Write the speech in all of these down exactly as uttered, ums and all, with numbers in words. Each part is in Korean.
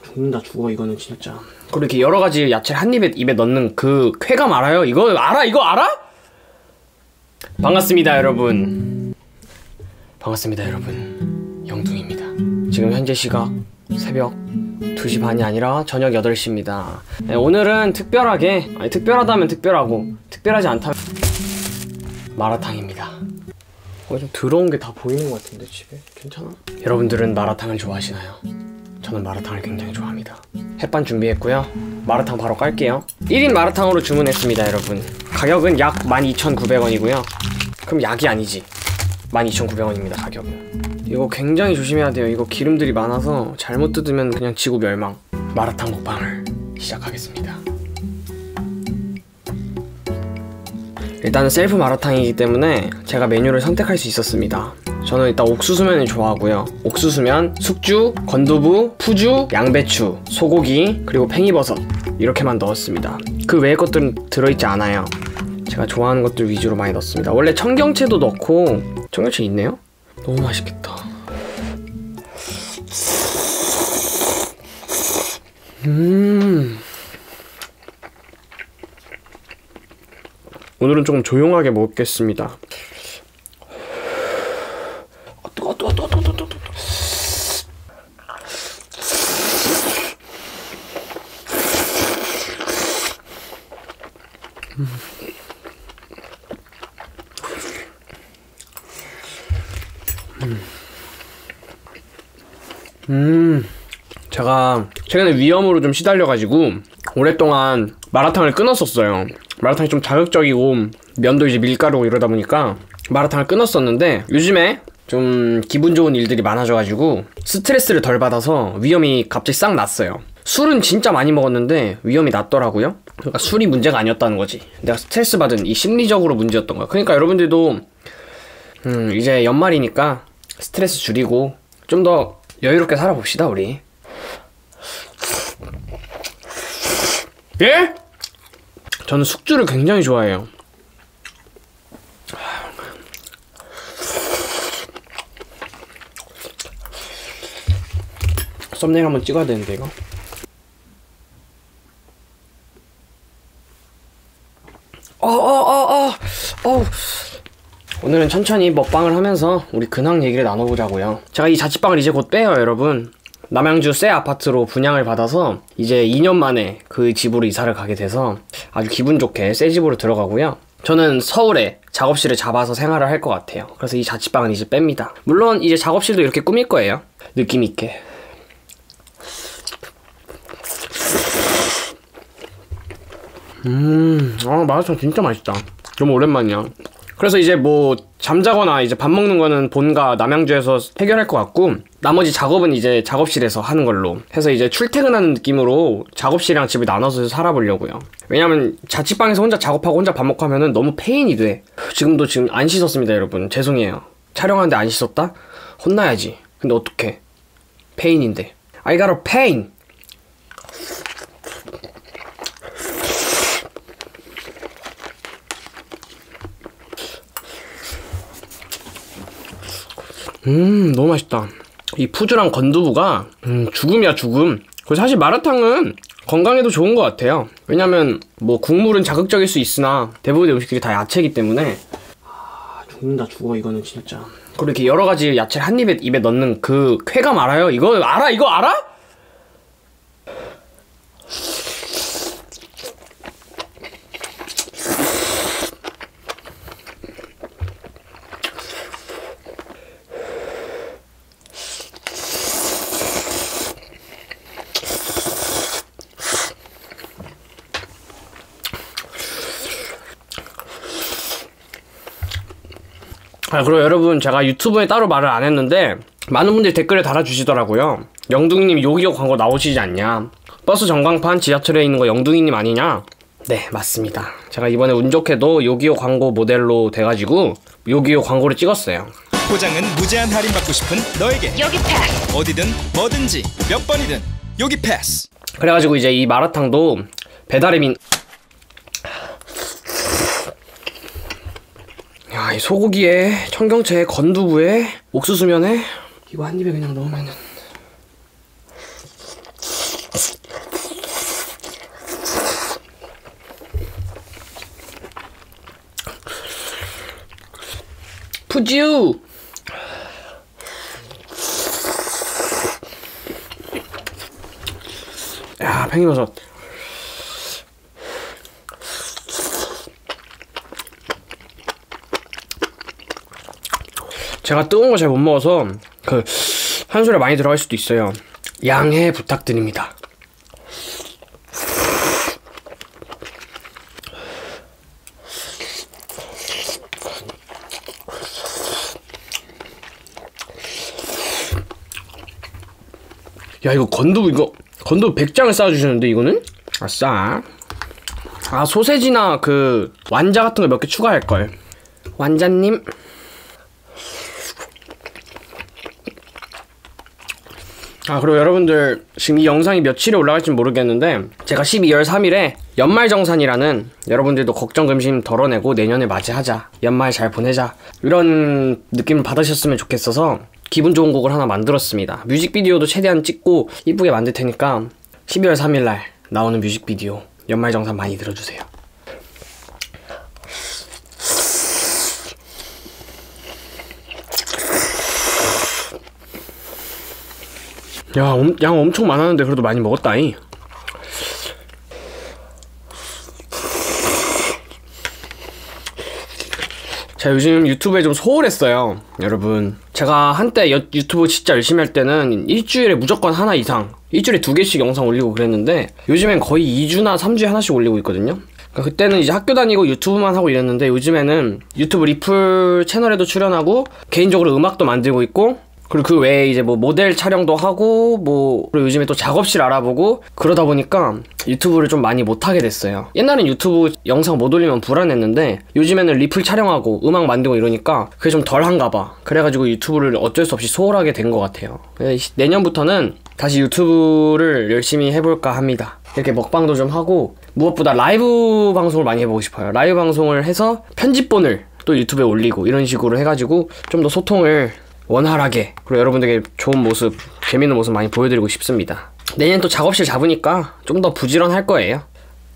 죽는다 죽어 이거는 진짜. 그리고 이렇게 여러 가지 야채를 한 입에 입에 넣는 그 쾌감 알아요? 이거 알아? 이거 알아? 반갑습니다 여러분. 반갑습니다 여러분. 영둥입니다. 지금 현재 시각 새벽 두 시 반이 아니라 저녁 여덟 시입니다. 네, 오늘은 특별하게, 아니 특별하다면 특별하고 특별하지 않다면 마라탕입니다. 어, 좀 더러운 게 다 보이는 것 같은데 집에? 괜찮아? 여러분들은 마라탕을 좋아하시나요? 저는 마라탕을 굉장히 좋아합니다. 햇반 준비했고요. 마라탕 바로 깔게요. 일 인 마라탕으로 주문했습니다 여러분. 가격은 약 만 이천구백 원이고요 그럼 약이 아니지, 만 이천구백 원입니다 가격은. 이거 굉장히 조심해야 돼요. 이거 기름들이 많아서 잘못 뜯으면 그냥 지구 멸망. 마라탕 먹방을 시작하겠습니다. 일단은 셀프 마라탕이기 때문에 제가 메뉴를 선택할 수 있었습니다. 저는 일단 옥수수면을 좋아하고요. 옥수수면, 숙주, 건두부, 푸주, 양배추, 소고기, 그리고 팽이버섯 이렇게만 넣었습니다. 그 외의 것들은 들어있지 않아요. 제가 좋아하는 것들 위주로 많이 넣었습니다. 원래 청경채도 넣고, 청경채 있네요? 너무 맛있겠다. 음. 오늘은 조금 조용하게 먹겠습니다. 어, 뜨거, 뜨거, 뜨거, 뜨거, 뜨거, 뜨거. 음. 음. 음. 제가 최근에 위염으로 좀 시달려가지고 오랫동안 마라탕을 끊었었어요. 마라탕이 좀 자극적이고 면도 이제 밀가루고 이러다 보니까 마라탕을 끊었었는데, 요즘에 좀 기분 좋은 일들이 많아져가지고 스트레스를 덜 받아서 위염이 갑자기 싹 났어요. 술은 진짜 많이 먹었는데 위염이 났더라고요. 그러니까 술이 문제가 아니었다는 거지. 내가 스트레스 받은 이 심리적으로 문제였던 거야. 그러니까 여러분들도 음 이제 연말이니까 스트레스 줄이고 좀 더 여유롭게 살아봅시다 우리. 예? 저는 숙주를 굉장히 좋아해요. 썸네일 한번 찍어야 되는데 이거. 어어어어 어. 오늘은 천천히 먹방을 하면서 우리 근황 얘기를 나눠보자고요. 제가 이 자취방을 이제 곧 빼요 여러분. 남양주 새 아파트로 분양을 받아서 이제 이 년 만에 그 집으로 이사를 가게 돼서 아주 기분 좋게 새 집으로 들어가고요. 저는 서울에 작업실을 잡아서 생활을 할 것 같아요. 그래서 이 자취방은 이제 뺍니다. 물론 이제 작업실도 이렇게 꾸밀 거예요. 느낌 있게. 음, 아 마라탕 진짜 맛있다. 너무 오랜만이야. 그래서 이제 뭐 잠자거나 이제 밥 먹는 거는 본가 남양주에서 해결할 것 같고, 나머지 작업은 이제 작업실에서 하는 걸로 해서 이제 출퇴근하는 느낌으로 작업실이랑 집을 나눠서 살아보려고요. 왜냐면 자취방에서 혼자 작업하고 혼자 밥 먹고 하면은 너무 페인이 돼. 지금도 지금 안 씻었습니다 여러분. 죄송해요. 촬영하는데 안 씻었다? 혼나야지. 근데 어떡해, 페인인데. I got a pain. 음 너무 맛있다. 이 푸주랑 건두부가 음 죽음이야 죽음. 그리고 사실 마라탕은 건강에도 좋은 것 같아요. 왜냐면 뭐 국물은 자극적일 수 있으나 대부분의 음식들이 다 야채이기 때문에. 아 죽는다 죽어 이거는 진짜. 그리고 이렇게 여러 가지 야채를 한 입에 입에 넣는 그 쾌감 알아요? 이거 알아? 이거 알아? 아 그리고 여러분, 제가 유튜브에 따로 말을 안 했는데 많은 분들이 댓글을 달아주시더라고요. 영둥이님 요기요 광고 나오시지 않냐, 버스 전광판 지하철에 있는 거 영둥이님 아니냐. 네 맞습니다. 제가 이번에 운 좋게도 요기요 광고 모델로 돼가지고 요기요 광고를 찍었어요. 포장은 무제한 할인받고 싶은 너에게 여기 패스. 어디든 뭐든지 몇 번이든 여기 패스. 그래가지고 이제 이 마라탕도 배달의 민 야, 이 소고기에 청경채에 건두부에 옥수수면에 이거 한 입에 그냥 넣으면은 푸지우. 야, 팽이버섯. 제가 뜨거운 거 잘 못 먹어서 그 한술에 많이 들어갈 수도 있어요. 양해 부탁드립니다. 야, 이거 건두부, 이거 건두부 백 장을 쌓아주시는데 이거는? 아싸. 아, 소세지나 그 완자 같은 거 몇 개 추가할걸. 완자님. 아, 그리고 여러분들 지금 이 영상이 며칠에 올라갈지 모르겠는데 제가 십이월 삼일에 연말정산이라는, 여러분들도 걱정 근심 덜어내고 내년을 맞이하자, 연말 잘 보내자, 이런 느낌을 받으셨으면 좋겠어서 기분 좋은 곡을 하나 만들었습니다. 뮤직비디오도 최대한 찍고 이쁘게 만들 테니까 십이월 삼일날 나오는 뮤직비디오 연말정산 많이 들어주세요. 야, 음, 양 엄청 많았는데 그래도 많이 먹었다잉. 제가 요즘 유튜브에 좀 소홀했어요. 여러분, 제가 한때 여, 유튜브 진짜 열심히 할 때는 일주일에 무조건 하나 이상, 일주일에 두 개씩 영상 올리고 그랬는데 요즘엔 거의 이 주나 삼 주에 하나씩 올리고 있거든요. 그러니까 그때는 이제 학교 다니고 유튜브만 하고 이랬는데 요즘에는 유튜브 리플 채널에도 출연하고 개인적으로 음악도 만들고 있고, 그리고 그 외에 이제 뭐 모델 촬영도 하고, 뭐 그리고 요즘에 또 작업실 알아보고, 그러다 보니까 유튜브를 좀 많이 못하게 됐어요. 옛날엔 유튜브 영상 못 올리면 불안했는데 요즘에는 리플 촬영하고 음악 만들고 이러니까 그게 좀 덜한가 봐. 그래가지고 유튜브를 어쩔 수 없이 소홀하게 된 것 같아요. 내년부터는 다시 유튜브를 열심히 해볼까 합니다. 이렇게 먹방도 좀 하고, 무엇보다 라이브 방송을 많이 해보고 싶어요. 라이브 방송을 해서 편집본을 또 유튜브에 올리고 이런 식으로 해가지고 좀 더 소통을 원활하게, 그리고 여러분들에게 좋은 모습, 재밌는 모습 많이 보여드리고 싶습니다. 내년 또 작업실 잡으니까 좀 더 부지런할 거예요.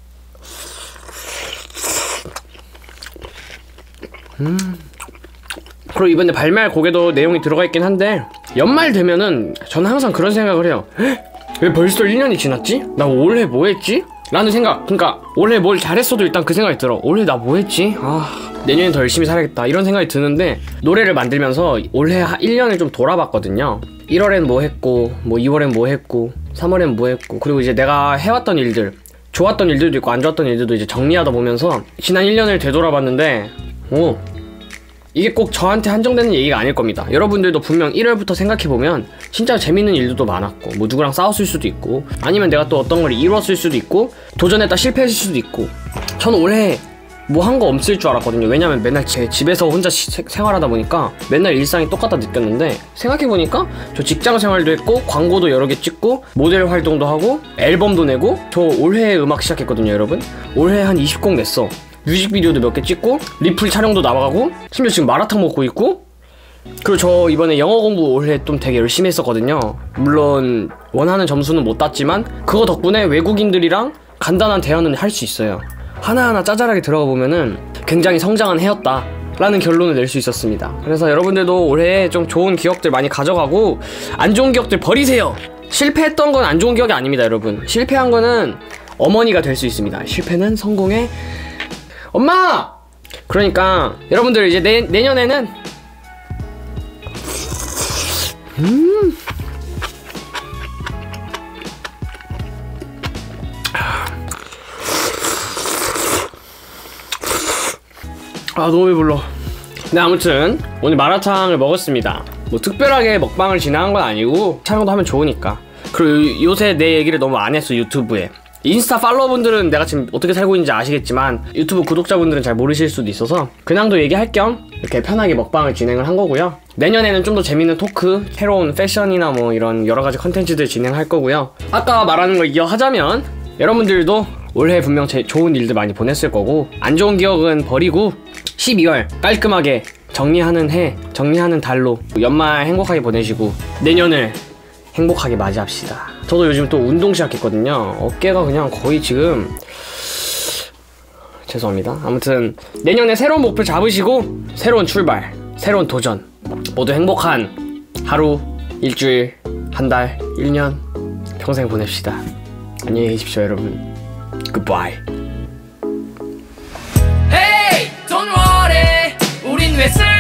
음. 그리고 이번에 발매할 곡에도 내용이 들어가 있긴 한데, 연말 되면은 저는 항상 그런 생각을 해요. 헉? 왜 벌써 일 년이 지났지? 나 올해 뭐 했지? 라는 생각. 그러니까 올해 뭘 잘했어도 일단 그 생각이 들어. 올해 나 뭐 했지? 아, 내년엔 더 열심히 살아야겠다, 이런 생각이 드는데, 노래를 만들면서 올해 일 년을 좀 돌아봤거든요. 일월엔 뭐 했고, 뭐 이월엔 뭐 했고, 삼월엔 뭐 했고, 그리고 이제 내가 해왔던 일들, 좋았던 일들도 있고 안 좋았던 일들도 이제 정리하다 보면서 지난 일 년을 되돌아봤는데, 오, 이게 꼭 저한테 한정되는 얘기가 아닐 겁니다. 여러분들도 분명 일월부터 생각해보면 진짜 재밌는 일들도 많았고, 뭐 누구랑 싸웠을 수도 있고, 아니면 내가 또 어떤 걸 이뤘을 수도 있고, 도전했다 실패했을 수도 있고. 저는 올해 뭐 한 거 없을 줄 알았거든요. 왜냐면 맨날 제 집에서 혼자 시, 생활하다 보니까 맨날 일상이 똑같다 느꼈는데, 생각해보니까 저 직장 생활도 했고, 광고도 여러 개 찍고, 모델 활동도 하고, 앨범도 내고. 저 올해 음악 시작했거든요, 여러분. 올해 한 이십 곡 냈어. 뮤직비디오도 몇 개 찍고, 리플 촬영도 나가고, 심지어 지금 마라탕 먹고 있고. 그리고 저 이번에 영어 공부 올해 좀 되게 열심히 했었거든요. 물론 원하는 점수는 못 땄지만 그거 덕분에 외국인들이랑 간단한 대화는 할 수 있어요. 하나하나 짜잘하게 들어가 보면은 굉장히 성장한 해였다 라는 결론을 낼 수 있었습니다. 그래서 여러분들도 올해 좀 좋은 기억들 많이 가져가고, 안 좋은 기억들 버리세요. 실패했던 건 안 좋은 기억이 아닙니다, 여러분. 실패한 거는 어머니가 될 수 있습니다. 실패는 성공의 엄마! 그러니까 여러분들 이제 내, 내년에는 음 아, 너무 배불러. 네, 아무튼 오늘 마라탕을 먹었습니다. 뭐 특별하게 먹방을 진행한 건 아니고 촬영도 하면 좋으니까. 그리고 요새 내 얘기를 너무 안 했어, 유튜브에. 인스타 팔로워분들은 내가 지금 어떻게 살고 있는지 아시겠지만 유튜브 구독자분들은 잘 모르실 수도 있어서 그냥도 얘기할 겸 이렇게 편하게 먹방을 진행을 한 거고요. 내년에는 좀 더 재밌는 토크, 새로운 패션이나 뭐 이런 여러가지 컨텐츠들 진행할 거고요. 아까 말하는 거 이어하자면, 여러분들도 올해 분명 제 좋은 일들 많이 보냈을 거고, 안 좋은 기억은 버리고 십이월 깔끔하게 정리하는 해, 정리하는 달로 연말 행복하게 보내시고 내년을 행복하게 맞이합시다. 저도 요즘 또 운동 시작했거든요. 어깨가 그냥 거의 지금, 죄송합니다. 아무튼 내년에 새로운 목표 잡으시고 새로운 출발, 새로운 도전, 모두 행복한 하루, 일주일, 한 달, 일 년 평생 보냅시다. 안녕히 계십시오 여러분. Goodbye. Hey, don't worry. 우린 왜 슬